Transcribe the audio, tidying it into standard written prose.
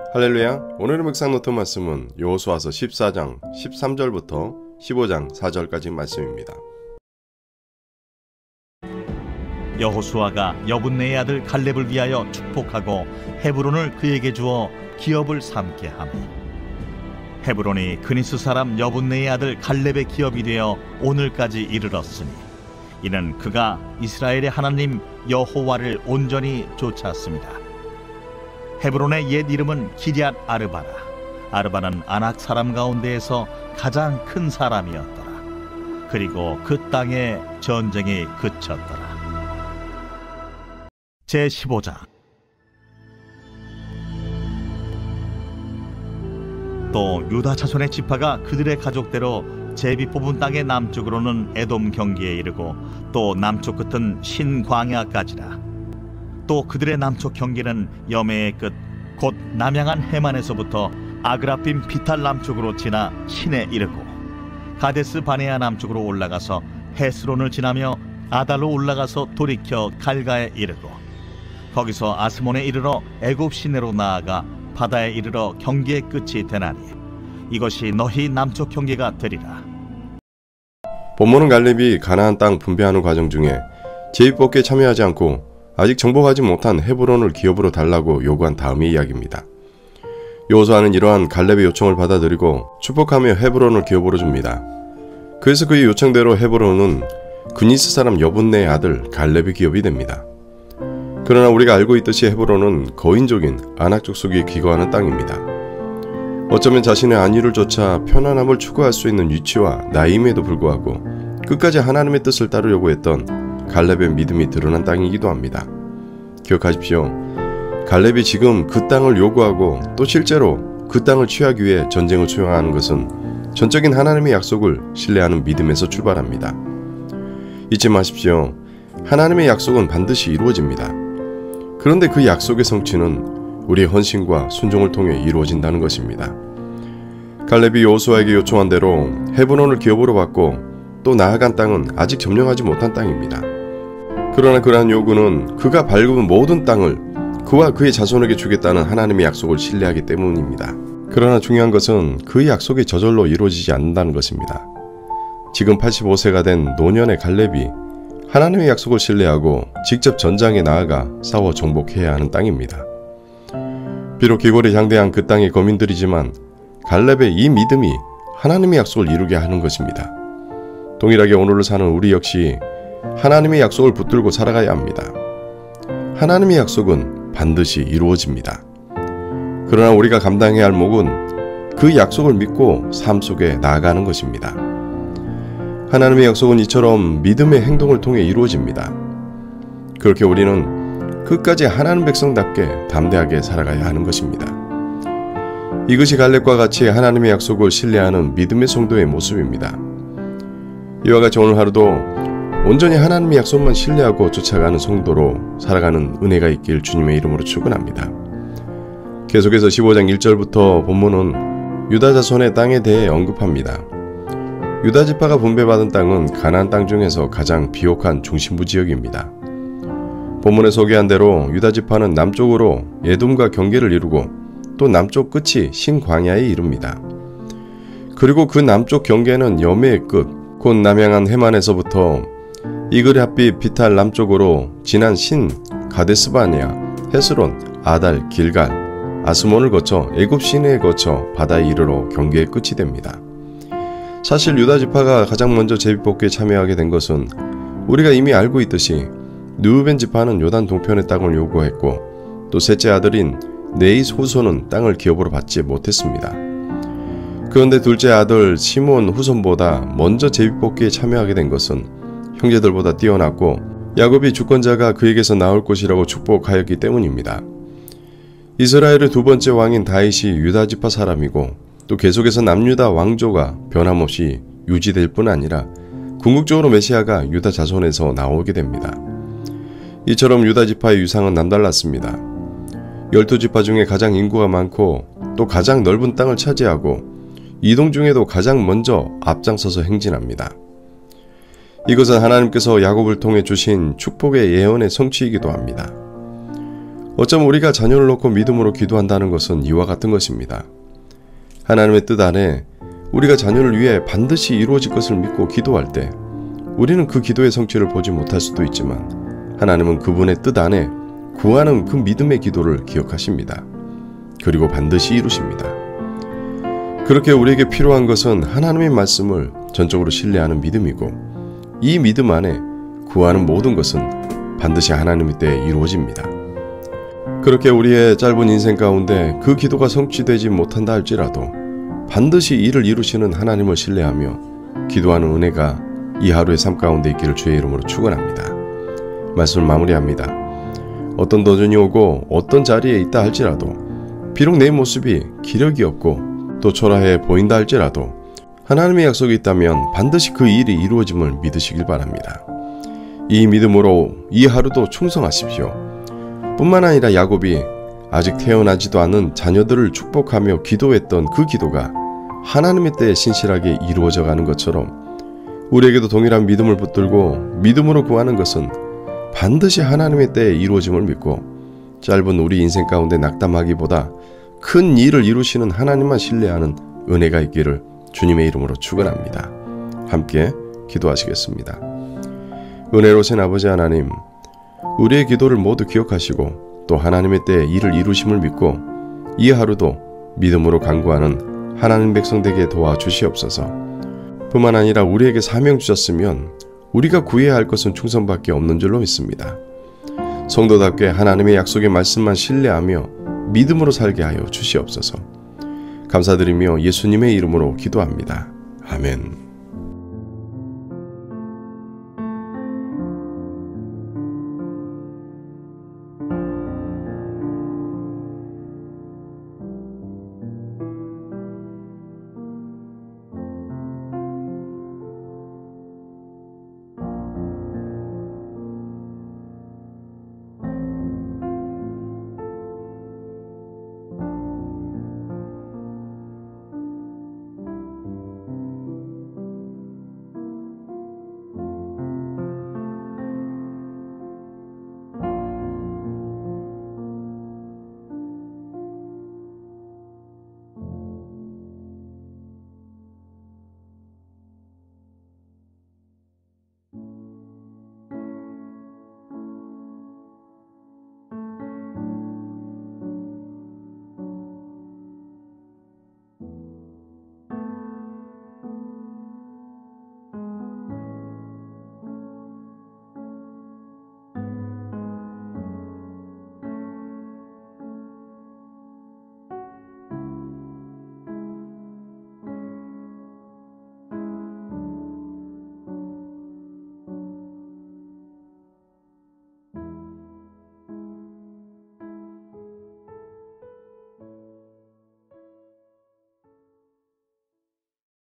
할렐루야. 오늘의 묵상 노트 말씀은 여호수아서 14장 13절부터 15장 4절까지 말씀입니다. 여호수아가 여분네의 아들 갈렙을 위하여 축복하고 헤브론을 그에게 주어 기업을 삼게 하며 헤브론이 그니스 사람 여분네의 아들 갈렙의 기업이 되어 오늘까지 이르렀으니 이는 그가 이스라엘의 하나님 여호와를 온전히 좇았습니다. 헤브론의 옛 이름은 기럇 아르바라. 아르바는 아낙 사람 가운데에서 가장 큰 사람이었더라. 그리고 그 땅에 전쟁이 그쳤더라. 제15장. 또 유다 자손의 지파가 그들의 가족대로 제비 뽑은 땅의 남쪽으로는 에돔 경기에 이르고 또 남쪽 끝은 신광야까지라. 또 그들의 남쪽 경계는 여매의 끝 곧 남양한 해만에서부터 아그라빔 비탈 남쪽으로 지나 신에 이르고 가데스 바네아 남쪽으로 올라가서 헤스론을 지나며 아달로 올라가서 돌이켜 갈가에 이르고 거기서 아스몬에 이르러 애굽 시내로 나아가 바다에 이르러 경계의 끝이 되나니 이것이 너희 남쪽 경계가 되리라. 본문은 갈렙이 가나안 땅 분배하는 과정 중에 제비 뽑기에 참여하지 않고 아직 정복하지 못한 헤브론을 기업으로 달라고 요구한 다음의 이야기입니다. 여호수아는 이러한 갈렙의 요청을 받아들이고 축복하며 헤브론을 기업으로 줍니다. 그래서 그의 요청대로 헤브론은 그니스 사람 여분네의 아들 갈렙의 기업이 됩니다. 그러나 우리가 알고 있듯이 헤브론은 거인족인 아낙 족속이 기거하는 땅입니다. 어쩌면 자신의 안위를 좇아 편안함을 추구할 수 있는 위치와 나이임에도 불구하고 끝까지 하나님의 뜻을 따르려고 했던 갈렙의 믿음이 드러난 땅이기도 합니다. 기억하십시오. 갈렙이 지금 그 땅을 요구하고 또 실제로 그 땅을 취하기 위해 전쟁을 수행하는 것은 전적인 하나님의 약속을 신뢰하는 믿음에서 출발합니다. 잊지 마십시오. 하나님의 약속은 반드시 이루어집니다. 그런데 그 약속의 성취는 우리의 헌신과 순종을 통해 이루어진다는 것입니다. 갈렙이 여호수아에게 요청한 대로 헤브론을 기업으로 받고 또 나아간 땅은 아직 점령하지 못한 땅입니다. 그러나 그러한 요구는 그가 밟은 모든 땅을 그와 그의 자손에게 주겠다는 하나님의 약속을 신뢰하기 때문입니다. 그러나 중요한 것은 그 약속이 저절로 이루어지지 않는다는 것입니다. 지금 85세가 된 노년의 갈렙이 하나님의 약속을 신뢰하고 직접 전장에 나아가 싸워 정복해야 하는 땅입니다. 비록 기골이 장대한 그 땅의 거민들이지만 갈렙의 이 믿음이 하나님의 약속을 이루게 하는 것입니다. 동일하게 오늘을 사는 우리 역시 하나님의 약속을 붙들고 살아가야 합니다. 하나님의 약속은 반드시 이루어집니다. 그러나 우리가 감당해야 할 몫은 그 약속을 믿고 삶 속에 나아가는 것입니다. 하나님의 약속은 이처럼 믿음의 행동을 통해 이루어집니다. 그렇게 우리는 끝까지 하나님 백성답게 담대하게 살아가야 하는 것입니다. 이것이 갈렙과 같이 하나님의 약속을 신뢰하는 믿음의 성도의 모습입니다. 이와 같이 오늘 하루도 온전히 하나님의 약속만 신뢰하고 쫓아가는 성도로 살아가는 은혜가 있길 주님의 이름으로 축원합니다. 계속해서 15장 1절부터 본문은 유다 자손의 땅에 대해 언급합니다. 유다 지파가 분배받은 땅은 가나안 땅 중에서 가장 비옥한 중심부 지역입니다. 본문에 소개한 대로 유다 지파는 남쪽으로 에돔과 경계를 이루고 또 남쪽 끝이 신광야에 이릅니다. 그리고 그 남쪽 경계는 여매의 끝, 곧 남양한 해만에서부터 이그랴빛 비탈 남쪽으로 지난 신 가데스바네아, 헤스론, 아달, 길갈, 아스몬을 거쳐 애굽 시내에 거쳐 바다에 이르러 경계의 끝이 됩니다. 사실 유다 지파가 가장 먼저 제비뽑기에 참여하게 된 것은 우리가 이미 알고 있듯이 르우벤 지파는 요단 동편의 땅을 요구했고 또 셋째 아들인 네이스 후손은 땅을 기업으로 받지 못했습니다. 그런데 둘째 아들 시몬 후손보다 먼저 제비뽑기에 참여하게 된 것은 형제들보다 뛰어났고 야곱이 주권자가 그에게서 나올 것이라고 축복하였기 때문입니다. 이스라엘의 두 번째 왕인 다윗이 유다 지파 사람이고 또 계속해서 남유다 왕조가 변함없이 유지될 뿐 아니라 궁극적으로 메시아가 유다 자손에서 나오게 됩니다. 이처럼 유다 지파의 유상은 남달랐습니다. 12지파 중에 가장 인구가 많고 또 가장 넓은 땅을 차지하고 이동 중에도 가장 먼저 앞장서서 행진합니다. 이것은 하나님께서 야곱을 통해 주신 축복의 예언의 성취이기도 합니다. 어쩜 우리가 자녀를 놓고 믿음으로 기도한다는 것은 이와 같은 것입니다. 하나님의 뜻 안에 우리가 자녀를 위해 반드시 이루어질 것을 믿고 기도할 때 우리는 그 기도의 성취를 보지 못할 수도 있지만 하나님은 그분의 뜻 안에 구하는 그 믿음의 기도를 기억하십니다. 그리고 반드시 이루십니다. 그렇게 우리에게 필요한 것은 하나님의 말씀을 전적으로 신뢰하는 믿음이고 이 믿음 안에 구하는 모든 것은 반드시 하나님의 때에 이루어집니다. 그렇게 우리의 짧은 인생 가운데 그 기도가 성취되지 못한다 할지라도 반드시 이를 이루시는 하나님을 신뢰하며 기도하는 은혜가 이 하루의 삶 가운데 있기를 주의 이름으로 축원합니다. 말씀을 마무리합니다. 어떤 도전이 오고 어떤 자리에 있다 할지라도 비록 내 모습이 기력이 없고 또 초라해 보인다 할지라도 하나님의 약속이 있다면 반드시 그 일이 이루어짐을 믿으시길 바랍니다. 이 믿음으로 이 하루도 충성하십시오. 뿐만 아니라 야곱이 아직 태어나지도 않은 자녀들을 축복하며 기도했던 그 기도가 하나님의 때에 신실하게 이루어져 가는 것처럼 우리에게도 동일한 믿음을 붙들고 믿음으로 구하는 것은 반드시 하나님의 때에 이루어짐을 믿고 짧은 우리 인생 가운데 낙담하기보다 큰 일을 이루시는 하나님만 신뢰하는 은혜가 있기를 주님의 이름으로 축원합니다. 함께 기도하시겠습니다. 은혜로우신 아버지 하나님, 우리의 기도를 모두 기억하시고 또 하나님의 때에 일을 이루심을 믿고 이 하루도 믿음으로 간구하는 하나님 백성 되게 도와주시옵소서. 뿐만 아니라 우리에게 사명 주셨으면 우리가 구해야 할 것은 충성밖에 없는 줄로 믿습니다. 성도답게 하나님의 약속의 말씀만 신뢰하며 믿음으로 살게 하여 주시옵소서. 감사드리며 예수님의 이름으로 기도합니다. 아멘.